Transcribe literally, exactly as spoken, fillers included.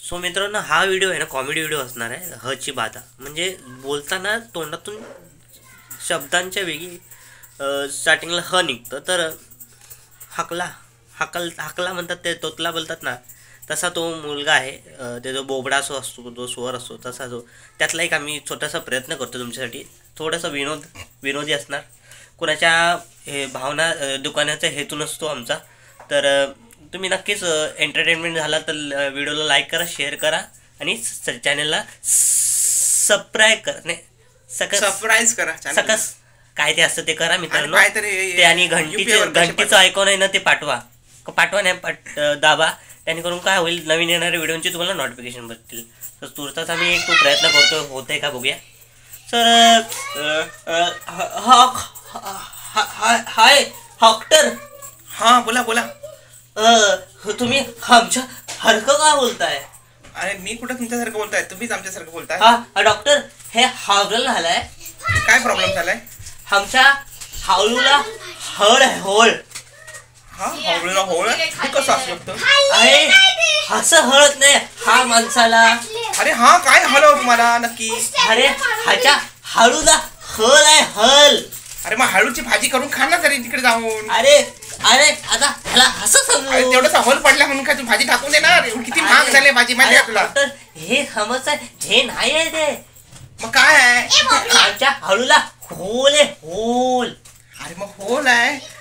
So मित्रांनो, हा video आहे ना कॉमेडी व्हिडिओ असणार आहे. ह ची बाधा म्हणजे बोलताना तोंडातून शब्दांच्या वेगळी स्टार्टिंगला ह निघतं, तर हकला हकल हकला म्हणतात ते, तोतला बोलतात ना, तसा तो मुलगा आहे. ते जो बोबडा असो असतो, जो स्वर असतो तसा जो, त्यातला एक आम्ही छोटासा प्रयत्न करतो तुमच्यासाठी. थोडासा विनोद विनोदी असणार. कुणाच्या हे भावना दुकानाचा हेतू नसतो आमचा. तर तुम्ही नक्कीच एंटरटेनमेंट झाला तर व्हिडिओला लाईक करा, शेअर करा आणि चॅनलला सबस्क्राईब करा. नाही सकस सरप्राईज करा, सकस काय ते असतं ते करा मित्रांनो. काहीतरी ते आणि घंटीचं घंटीचं ऐकून आहे ना ते पाठवा पाठवा नाही पाठ दाबा. त्याने करून काय होईल, नवीन येणाऱ्या व्हिडिओची तुम्हाला नोटिफिकेशन भेटतील. तर तुर्तास आम्ही एक तो प्रयत्न करतो, होत आहे का बघूया. Sir hi doctor. हां बोला बोला. तुम्ही आमच्या हरकं का बोलताय? अरे मी कुठं तुमच्यासारखं बोलताय, तुम्हीच आमच्यासारखं बोलताय. हा डॉक्टर, हे हावरल झालाय. काय प्रॉब्लेम झालाय? आमच्या हावलूला हळ आहे, होळ. हा हावळूला होळ हे कसं असू शकतं? अरे असं हळत नाही हा माणसाला. अरे हा काय हलव तुम्हाला नक्की? अरे ह्याच्या हाळूला हल आहे, हल. अरे मग हाळूची भाजी करून खा ना तरी तिकडे जाऊन. अरे अरे आता ह्याला असं सांगू. अरे तेवढंसा होल पडला म्हणून काय तू भाजी टाकून देणार? किती महाग झाली भाजी माहिती आहे तुला? हे समज आहे, हे नाही आहे ते. मग काय आहे? आमच्या हाळूला होल आहे, होल. अरे मग होल आहे